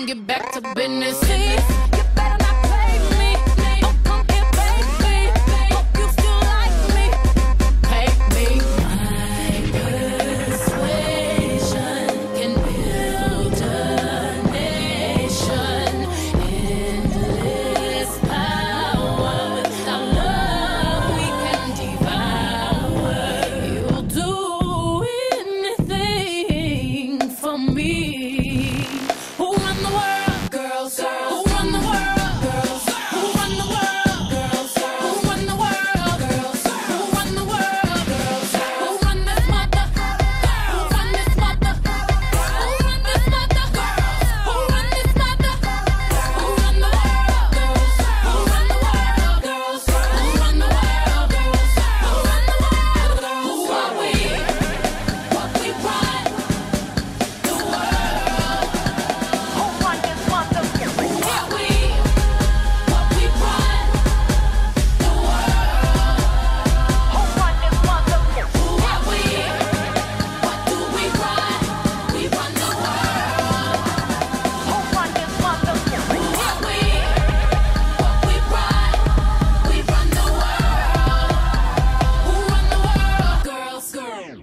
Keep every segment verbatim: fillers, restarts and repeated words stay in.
get back to business. See, you better not play me. Oh, come here, baby. Hope you still like me. Pay me. My persuasion can build a nation. Endless power. Without love, we can devour. You'll do anything for me. Who run the world? Girls, girls. Who run the world? Girls. Who run the world? Girls. Who run the world? Girls. Who run the world? Girls. Who run this mother? Who run this mother? Who run this mother? Who run this mother? Who run the world? Girls. Who run the world? Girls. Who run the world? Girls. Who run the world? Who are we? What we run? The world. Who run this mother? Who are we? What we run? The world. Who run this mother? Who are we? What do we run? We run the world. Who run this mother? Who are we? What we run? We run the world. Who run the world? Girls, girls.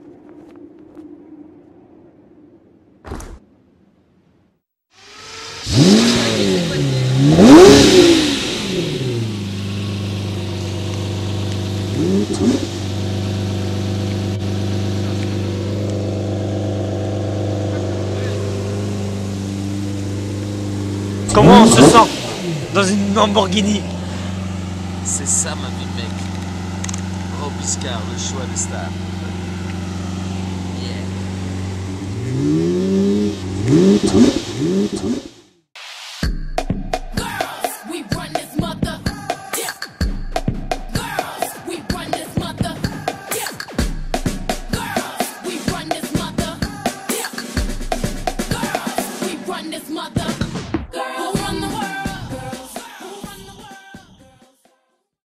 Comment on se sent dans une Lamborghini? C'est ça ma vie mec. Robiscard, le choix des stars. Yeah.